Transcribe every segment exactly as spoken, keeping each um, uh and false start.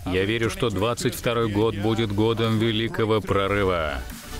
Я верю, что двадцать второй год будет годом великого прорыва.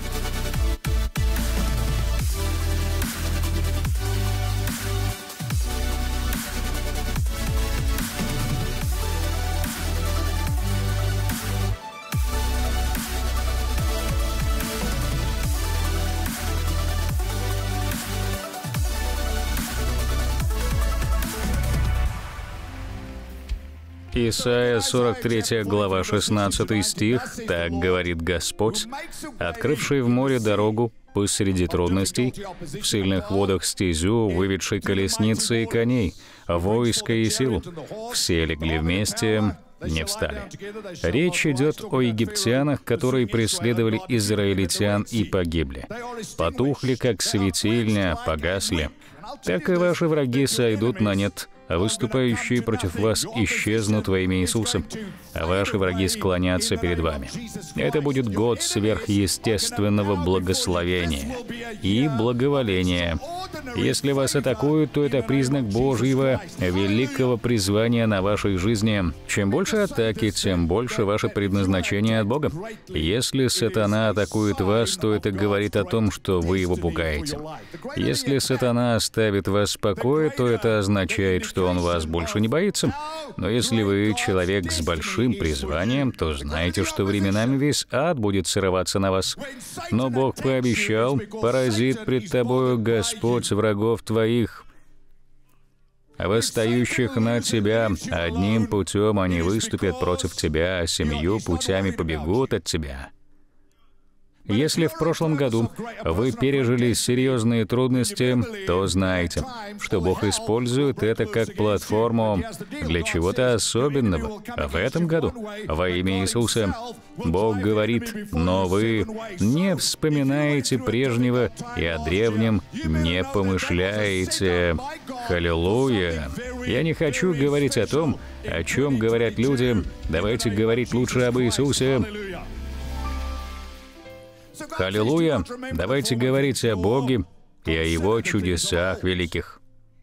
Исайя сорок третья глава шестнадцатый стих. Так говорит Господь, открывший в море дорогу посреди трудностей, в сильных водах стезю, выведший колесницы и коней, войско и сил. Все легли вместе, не встали. Речь идет о египтянах, которые преследовали израильтян и погибли. Потухли, как светильня, погасли. Так и ваши враги сойдут на нет, а выступающие против вас исчезнут во имя Иисуса, а ваши враги склонятся перед вами. Это будет год сверхъестественного благословения и благоволения. Если вас атакуют, то это признак Божьего великого призвания на вашей жизни. Чем больше атаки, тем больше ваше предназначение от Бога. Если сатана атакует вас, то это говорит о том, что вы его пугаете. Если сатана оставит вас в покое, то это означает, что он вас больше не боится. Но если вы человек с большим призванием, то знайте, что временами весь ад будет срываться на вас. Но Бог пообещал: поразит пред тобою Господь врагов твоих, восстающих на тебя. Одним путем они выступят против тебя, а семью путями побегут от тебя. Если в прошлом году вы пережили серьезные трудности, то знайте, что Бог использует это как платформу для чего-то особенного. В этом году, во имя Иисуса, Бог говорит: но вы не вспоминаете прежнего и о древнем не помышляете. Халилуя! Я не хочу говорить о том, о чем говорят люди. Давайте говорить лучше об Иисусе. Халилуя! Давайте говорить о Боге и о Его чудесах великих.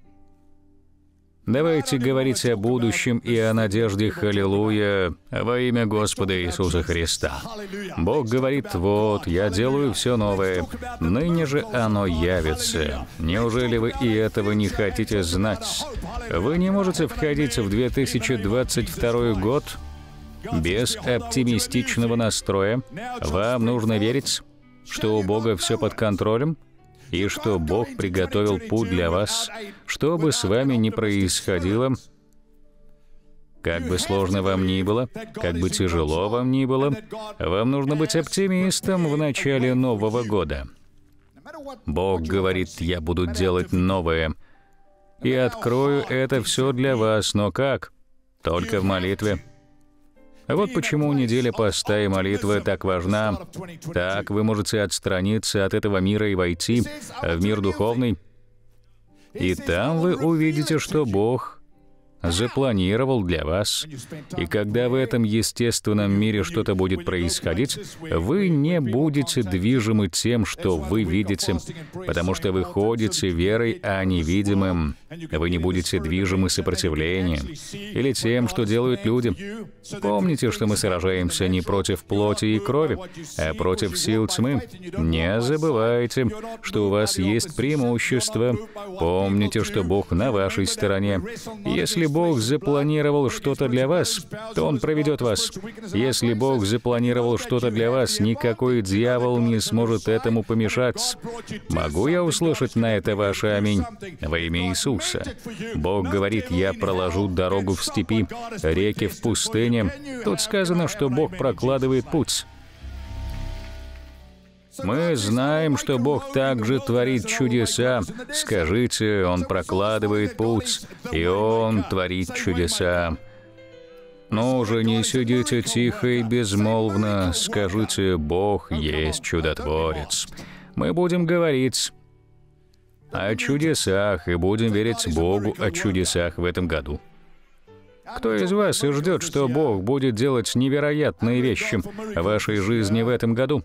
Давайте говорить о будущем и о надежде. Халилуя! Во имя Господа Иисуса Христа. Бог говорит: вот, я делаю все новое, ныне же оно явится. Неужели вы и этого не хотите знать? Вы не можете входить в две тысячи двадцать второй год без оптимистичного настроя. Вам нужно верить, что у Бога все под контролем, и что Бог приготовил путь для вас, что бы с вами ни происходило, как бы сложно вам ни было, как бы тяжело вам ни было, вам нужно быть оптимистом в начале Нового года. Бог говорит: я буду делать новое, и открою это все для вас. Но как? Только в молитве. Вот почему неделя поста и молитвы так важна. Так вы можете отстраниться от этого мира и войти в мир духовный. И там вы увидите, что Бог запланировал для вас. И когда в этом естественном мире что-то будет происходить, вы не будете движимы тем, что вы видите, потому что вы ходите верой, а не видимым. Вы не будете движимы сопротивлением или тем, что делают люди. Помните, что мы сражаемся не против плоти и крови, а против сил тьмы. Не забывайте, что у вас есть преимущество. Помните, что Бог на вашей стороне. Если Бог запланировал что-то для вас, то Он проведет вас. Если Бог запланировал что-то для вас, никакой дьявол не сможет этому помешать. Могу я услышать на это ваше аминь? Во имя Иисуса. Бог говорит: я проложу дорогу в степи, реки в пустыне. Тут сказано, что Бог прокладывает путь. Мы знаем, что Бог также творит чудеса. Скажите: Он прокладывает путь, и Он творит чудеса. Ну уже не сидите тихо и безмолвно. Скажите: Бог есть чудотворец. Мы будем говорить о чудесах и будем верить Богу о чудесах в этом году. Кто из вас и ждет, что Бог будет делать невероятные вещи в вашей жизни в этом году?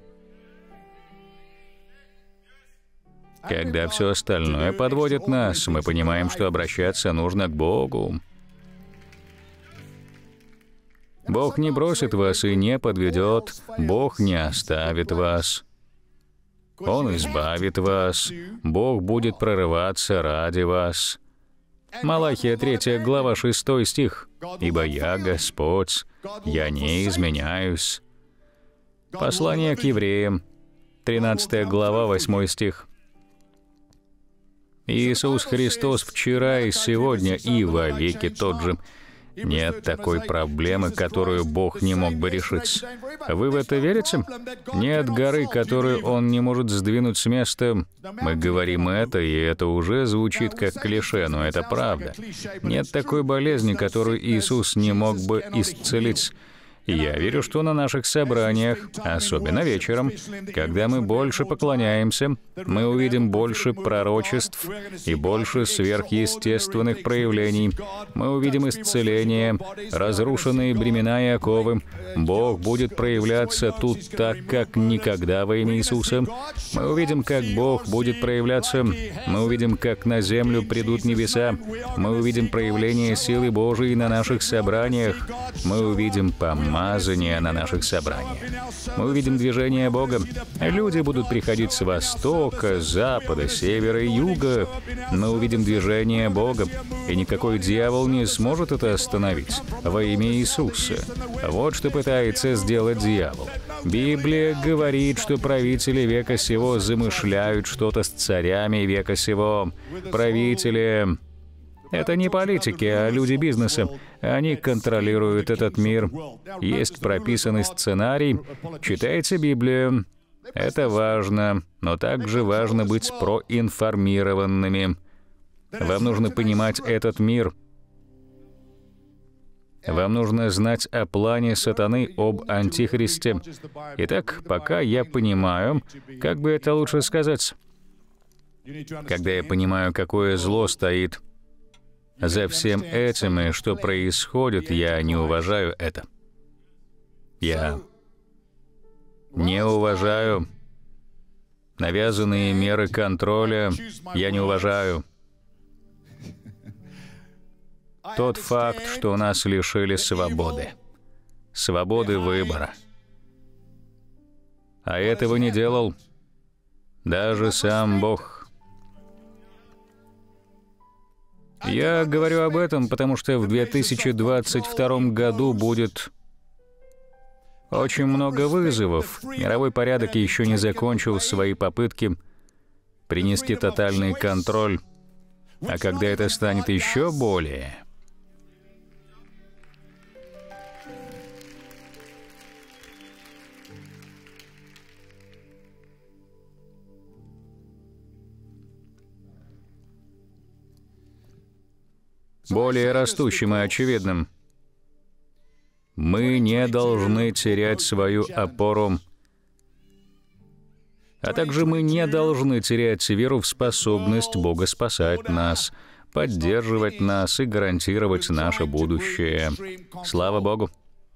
Когда все остальное подводит нас, мы понимаем, что обращаться нужно к Богу. Бог не бросит вас и не подведет. Бог не оставит вас. Он избавит вас. Бог будет прорываться ради вас. Малахия третья глава шестой стих. «Ибо я Господь, я не изменяюсь». Послание к евреям, тринадцатая глава, восьмой стих. Иисус Христос вчера и сегодня и вовеки тот же. Нет такой проблемы, которую Бог не мог бы решить. Вы в это верите? Нет горы, которую Он не может сдвинуть с места. Мы говорим это, и это уже звучит как клише, но это правда. Нет такой болезни, которую Иисус не мог бы исцелить. Я верю, что на наших собраниях, особенно вечером, когда мы больше поклоняемся, мы увидим больше пророчеств и больше сверхъестественных проявлений. Мы увидим исцеление, разрушенные бремена и оковы. Бог будет проявляться тут так, как никогда во имя Иисуса. Мы увидим, как Бог будет проявляться. Мы увидим, как на землю придут небеса. Мы увидим проявление силы Божией на наших собраниях. Мы увидим помазание на наших собраниях. Мы увидим движение Бога. Люди будут приходить с востока, запада, севера и юга. Мы увидим движение Бога, и никакой дьявол не сможет это остановить во имя Иисуса. Вот что пытается сделать дьявол. Библия говорит, что правители века сего замышляют что-то с царями века сего. Правители... Это не политики, а люди бизнеса. Они контролируют этот мир. Есть прописанный сценарий. Читайте Библию. Это важно, но также важно быть проинформированными. Вам нужно понимать этот мир. Вам нужно знать о плане сатаны, об Антихристе. Итак, пока я понимаю, как бы это лучше сказать, когда я понимаю, какое зло стоит за всем этим, и что происходит, я не уважаю это. Я не уважаю навязанные меры контроля. Я не уважаю тот факт, что нас лишили свободы. Свободы выбора. А этого не делал даже сам Бог. Я говорю об этом, потому что в две тысячи двадцать втором году будет очень много вызовов. Мировой порядок еще не закончил свои попытки принести тотальный контроль. А когда это станет еще более... более растущим и очевидным. Мы не должны терять свою опору, а также мы не должны терять веру в способность Бога спасать нас, поддерживать нас и гарантировать наше будущее. Слава Богу,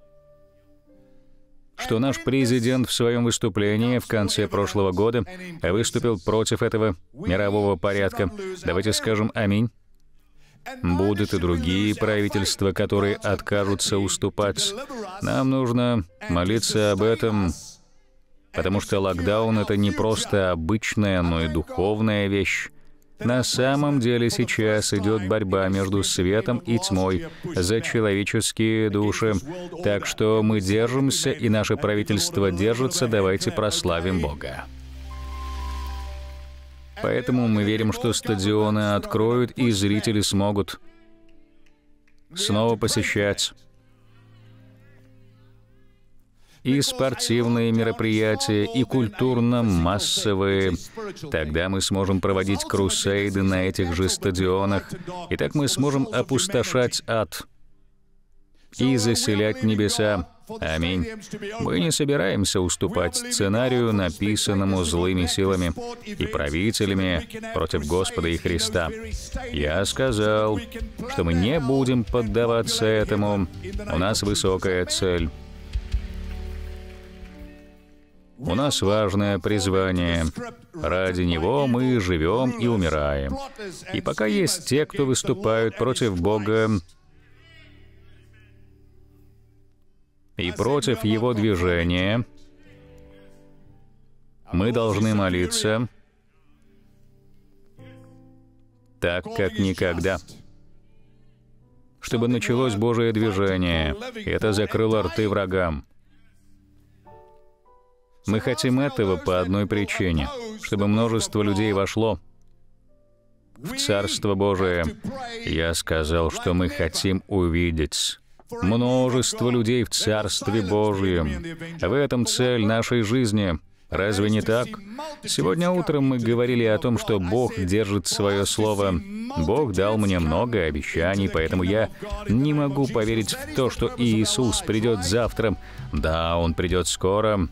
что наш президент в своем выступлении в конце прошлого года выступил против этого мирового порядка. Давайте скажем «Аминь». Будут и другие правительства, которые откажутся уступать. Нам нужно молиться об этом, потому что локдаун — это не просто обычная, но и духовная вещь. На самом деле сейчас идет борьба между светом и тьмой за человеческие души. Так что мы держимся, и наше правительство держится. Давайте прославим Бога. Поэтому мы верим, что стадионы откроют, и зрители смогут снова посещать и спортивные мероприятия, и культурно-массовые. Тогда мы сможем проводить крусейды на этих же стадионах, и так мы сможем опустошать ад и заселять небеса. Аминь. Мы не собираемся уступать сценарию, написанному злыми силами и правителями против Господа и Христа. Я сказал, что мы не будем поддаваться этому. У нас высокая цель. У нас важное призвание. Ради него мы живем и умираем. И пока есть те, кто выступают против Бога, и против его движения мы должны молиться так, как никогда, чтобы началось Божие движение. Это закрыло рты врагам. Мы хотим этого по одной причине, чтобы множество людей вошло в Царство Божие. Я сказал, что мы хотим увидеть множество людей в Царстве Божьем. В этом цель нашей жизни. Разве не так? Сегодня утром мы говорили о том, что Бог держит свое слово. Бог дал мне много обещаний, поэтому я не могу поверить в то, что Иисус придет завтра. Да, Он придет скоро.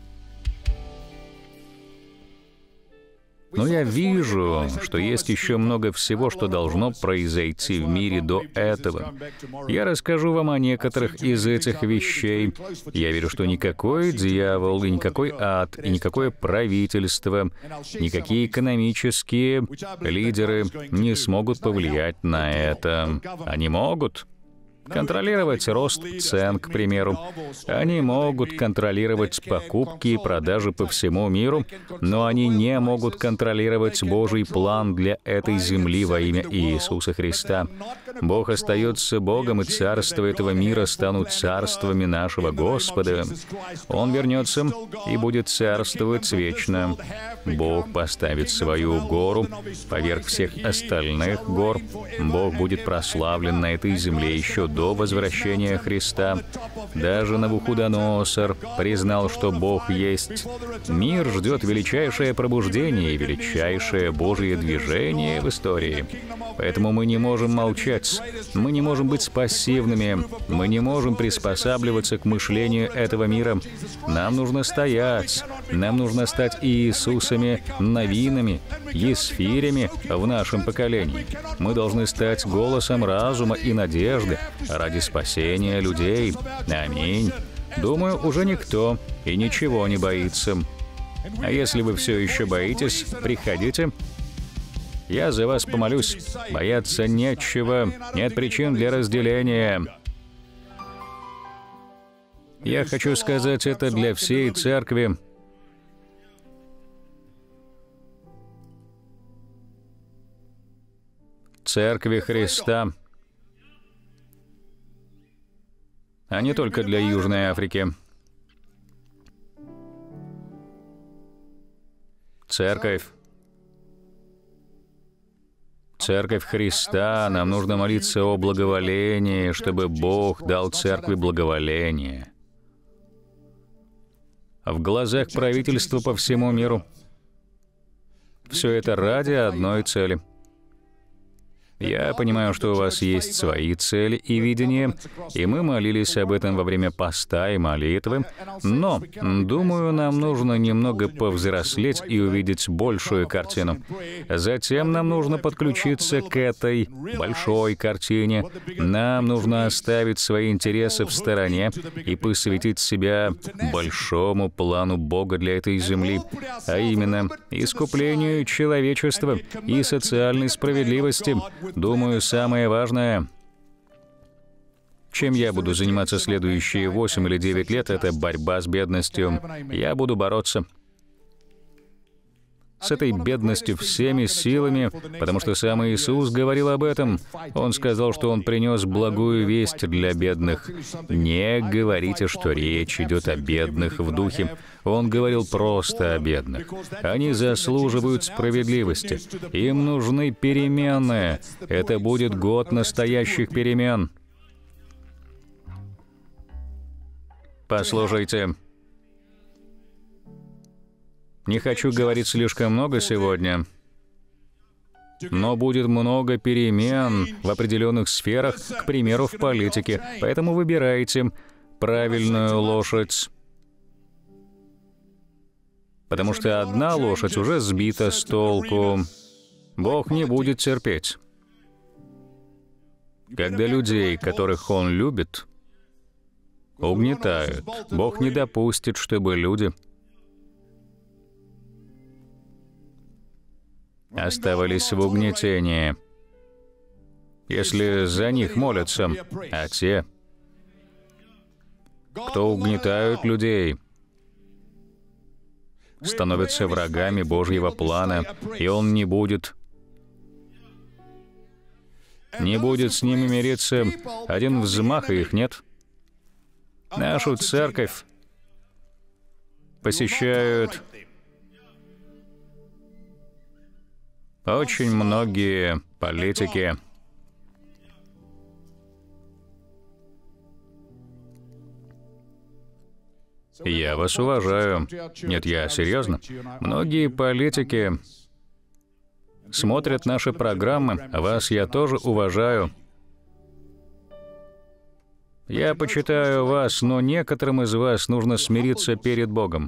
Но я вижу, что есть еще много всего, что должно произойти в мире до этого. Я расскажу вам о некоторых из этих вещей. Я верю, что никакой дьявол, и никакой ад, и никакое правительство, никакие экономические лидеры не смогут повлиять на это. Они могут контролировать рост цен, к примеру. Они могут контролировать покупки и продажи по всему миру, но они не могут контролировать Божий план для этой земли во имя Иисуса Христа. Бог остается Богом, и царства этого мира станут царствами нашего Господа. Он вернется и будет царствовать вечно. Бог поставит свою гору поверх всех остальных гор. Бог будет прославлен на этой земле еще до возвращения Христа. Даже Навуходоносор признал, что Бог есть. Мир ждет величайшее пробуждение и величайшее Божие движение в истории. Поэтому мы не можем молчать, мы не можем быть пассивными, мы не можем приспосабливаться к мышлению этого мира. Нам нужно стоять, нам нужно стать Иисусами Навинами, Есфирями в нашем поколении. Мы должны стать голосом разума и надежды ради спасения людей. Аминь. Думаю, уже никто и ничего не боится. А если вы все еще боитесь, приходите. Я за вас помолюсь. Бояться нечего, нет причин для разделения. Я хочу сказать это для всей церкви. Церкви Христа, а не только для Южной Африки. Церковь. Церковь Христа, нам нужно молиться о благоволении, чтобы Бог дал церкви благоволение. В глазах правительства по всему миру. Все это ради одной цели. Я понимаю, что у вас есть свои цели и видения, и мы молились об этом во время поста и молитвы, но, думаю, нам нужно немного повзрослеть и увидеть большую картину. Затем нам нужно подключиться к этой большой картине. Нам нужно оставить свои интересы в стороне и посвятить себя большому плану Бога для этой земли, а именно искуплению человечества и социальной справедливости. Думаю, самое важное, чем я буду заниматься следующие восемь или девять лет, это борьба с бедностью. Я буду бороться с этой бедностью всеми силами, потому что сам Иисус говорил об этом. Он сказал, что Он принес благую весть для бедных. Не говорите, что речь идет о бедных в духе. Он говорил просто о бедных. Они заслуживают справедливости. Им нужны перемены. Это будет год настоящих перемен. Послушайте. Не хочу говорить слишком много сегодня, но будет много перемен в определенных сферах, к примеру, в политике. Поэтому выбирайте правильную лошадь. Потому что одна лошадь уже сбита с толку. Бог не будет терпеть, когда людей, которых Он любит, угнетают. Бог не допустит, чтобы люди оставались в угнетении, если за них молятся, а те кто угнетают людей, становятся врагами Божьего плана, и Он не будет, не будет с ними мириться. Один взмах, и их нет. Нашу церковь посещают очень многие политики. Я вас уважаю. Нет, я серьезно. Многие политики смотрят наши программы, вас я тоже уважаю. Я почитаю вас, но некоторым из вас нужно смириться перед Богом.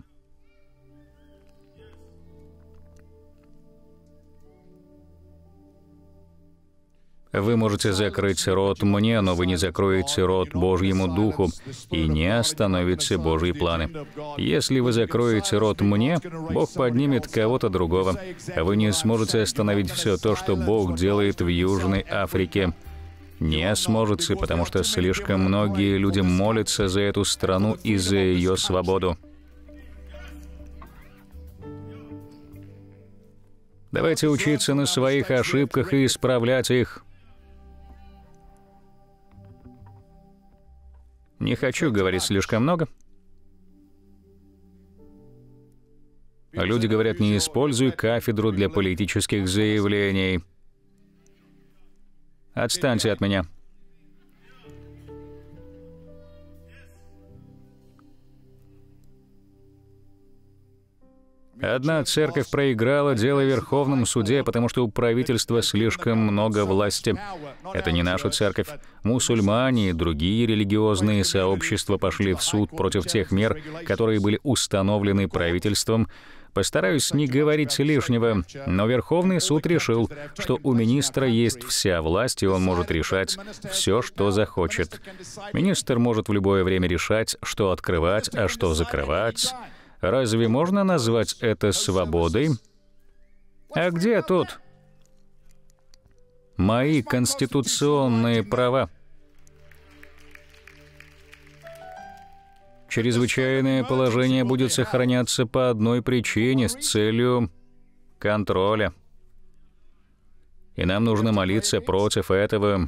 Вы можете закрыть рот мне, но вы не закроете рот Божьему Духу и не остановите Божьи планы. Если вы закроете рот мне, Бог поднимет кого-то другого. Вы не сможете остановить все то, что Бог делает в Южной Африке. Не сможете, потому что слишком многие люди молятся за эту страну и за ее свободу. Давайте учиться на своих ошибках и исправлять их. Не хочу говорить слишком много. Люди говорят, не используй кафедру для политических заявлений. Отстаньте от меня. Одна церковь проиграла дело в Верховном суде, потому что у правительства слишком много власти. Это не наша церковь. Мусульмане и другие религиозные сообщества пошли в суд против тех мер, которые были установлены правительством. Постараюсь не говорить лишнего, но Верховный суд решил, что у министра есть вся власть, и он может решать все, что захочет. Министр может в любое время решать, что открывать, а что закрывать. Разве можно назвать это свободой? А где тут мои конституционные права? Чрезвычайное положение будет сохраняться по одной причине, с целью контроля. И нам нужно молиться против этого.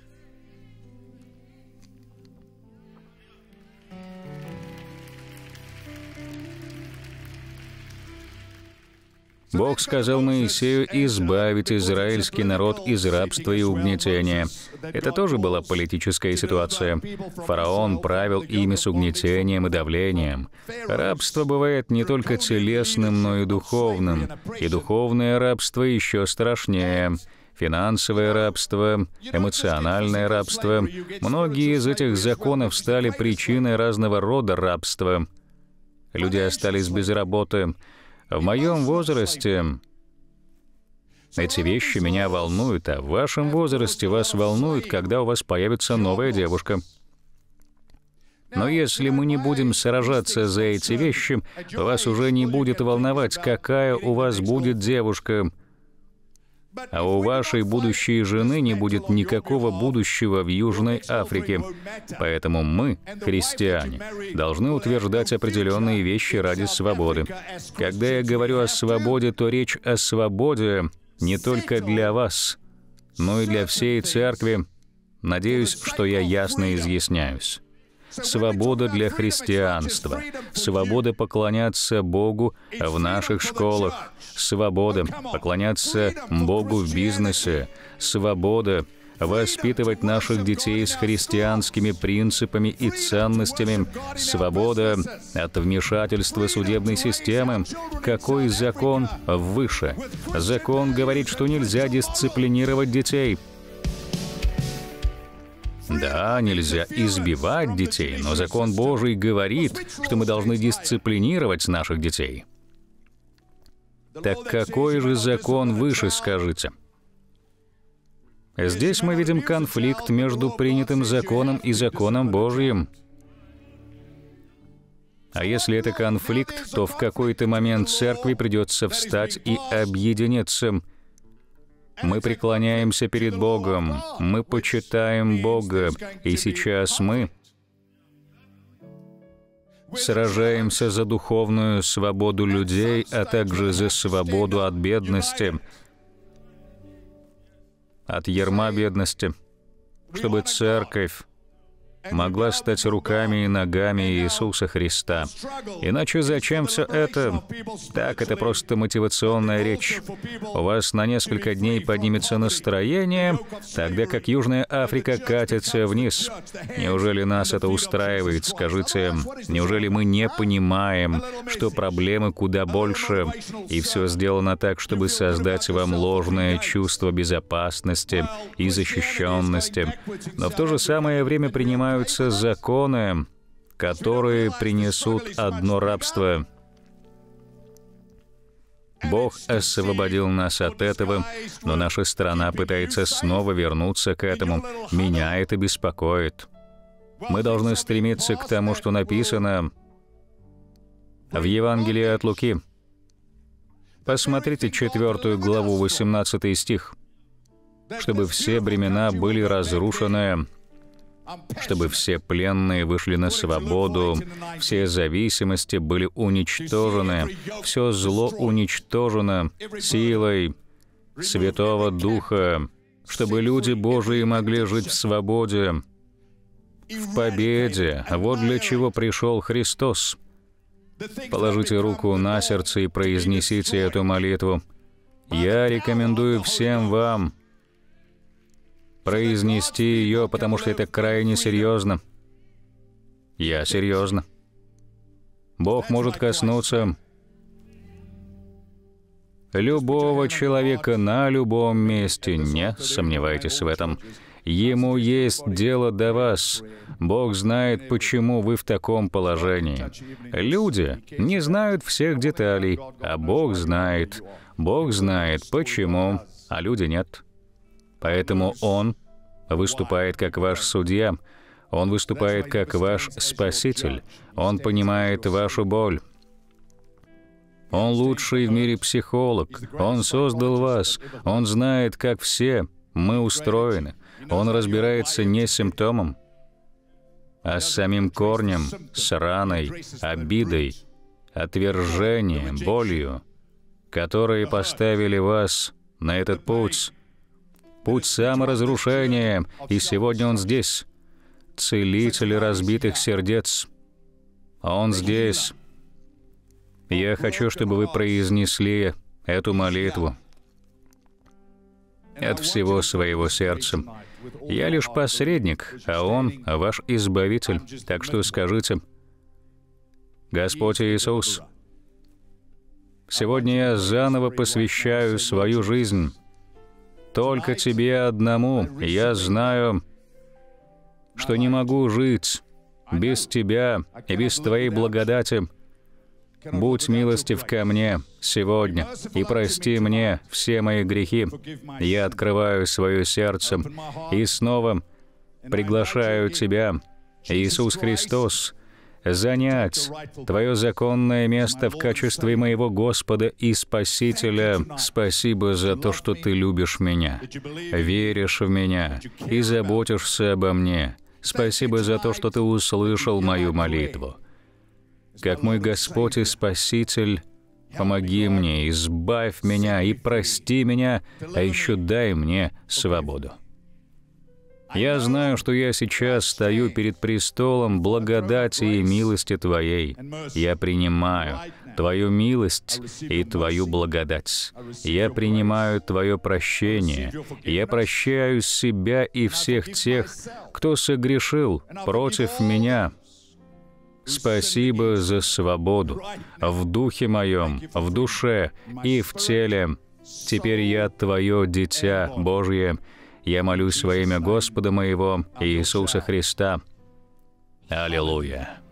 Бог сказал Моисею избавить израильский народ из рабства и угнетения. Это тоже была политическая ситуация. Фараон правил ими с угнетением и давлением. Рабство бывает не только телесным, но и духовным. И духовное рабство еще страшнее. Финансовое рабство, эмоциональное рабство. Многие из этих законов стали причиной разного рода рабства. Люди остались без работы. В моем возрасте эти вещи меня волнуют, а в вашем возрасте вас волнует, когда у вас появится новая девушка. Но если мы не будем сражаться за эти вещи, вас уже не будет волновать, какая у вас будет девушка. А у вашей будущей жены не будет никакого будущего в Южной Африке. Поэтому мы, христиане, должны утверждать определенные вещи ради свободы. Когда я говорю о свободе, то речь о свободе не только для вас, но и для всей церкви. Надеюсь, что я ясно изъясняюсь. Свобода для христианства, свобода поклоняться Богу в наших школах, свобода поклоняться Богу в бизнесе, свобода воспитывать наших детей с христианскими принципами и ценностями, свобода от вмешательства судебной системы. Какой закон выше? Закон говорит, что нельзя дисциплинировать детей. Да, нельзя избивать детей, но закон Божий говорит, что мы должны дисциплинировать наших детей. Так какой же закон выше, скажите? Здесь мы видим конфликт между принятым законом и законом Божьим. А если это конфликт, то в какой-то момент церкви придется встать и объединиться. Мы преклоняемся перед Богом, мы почитаем Бога, и сейчас мы сражаемся за духовную свободу людей, а также за свободу от бедности, от ярма бедности, чтобы церковь могла стать руками и ногами Иисуса Христа. Иначе зачем все это? Так, это просто мотивационная речь. У вас на несколько дней поднимется настроение, тогда как Южная Африка катится вниз. Неужели нас это устраивает? Скажите, неужели мы не понимаем, что проблемы куда больше, и все сделано так, чтобы создать вам ложное чувство безопасности и защищенности, но в то же самое время принимают законы, которые принесут одно рабство. Бог освободил нас от этого, но наша страна пытается снова вернуться к этому. Меня это беспокоит. Мы должны стремиться к тому, что написано в Евангелии от Луки. Посмотрите четвертую главу, восемнадцатый стих. «Чтобы все бремена были разрушены, чтобы все пленные вышли на свободу, все зависимости были уничтожены, все зло уничтожено силой Святого Духа, чтобы люди Божии могли жить в свободе, в победе. Вот для чего пришел Христос». Положите руку на сердце и произнесите эту молитву. Я рекомендую всем вам произнести ее, потому что это крайне серьезно. Я серьезно. Бог может коснуться любого человека на любом месте, не сомневайтесь в этом. Ему есть дело до вас. Бог знает, почему вы в таком положении. Люди не знают всех деталей, а Бог знает. Бог знает, почему, а люди нет. Поэтому Он выступает как ваш судья, Он выступает как ваш спаситель, Он понимает вашу боль. Он лучший в мире психолог, Он создал вас, Он знает, как все мы устроены. Он разбирается не с симптомом, а с самим корнем, с раной, обидой, отвержением, болью, которые поставили вас на этот путь. Путь саморазрушения, и сегодня Он здесь, целитель разбитых сердец. Он здесь. Я хочу, чтобы вы произнесли эту молитву от всего своего сердца. Я лишь посредник, а Он — ваш Избавитель. Так что скажите: Господь Иисус, сегодня я заново посвящаю свою жизнь только Тебе одному. Я знаю, что не могу жить без Тебя и без Твоей благодати. Будь милостив ко мне сегодня и прости мне все мои грехи. Я открываю свое сердце и снова приглашаю Тебя, Иисус Христос, занять Твое законное место в качестве моего Господа и Спасителя. Спасибо за то, что Ты любишь меня, веришь в меня и заботишься обо мне. Спасибо за то, что Ты услышал мою молитву. Как мой Господь и Спаситель, помоги мне, избавь меня и прости меня, а еще дай мне свободу. Я знаю, что я сейчас стою перед престолом благодати и милости Твоей. Я принимаю Твою милость и Твою благодать. Я принимаю Твое прощение. Я прощаю себя и всех тех, кто согрешил против меня. Спасибо за свободу в духе моем, в душе и в теле. Теперь я Твое дитя Божье. Я молюсь во имя Господа моего Иисуса Христа. Аллилуйя.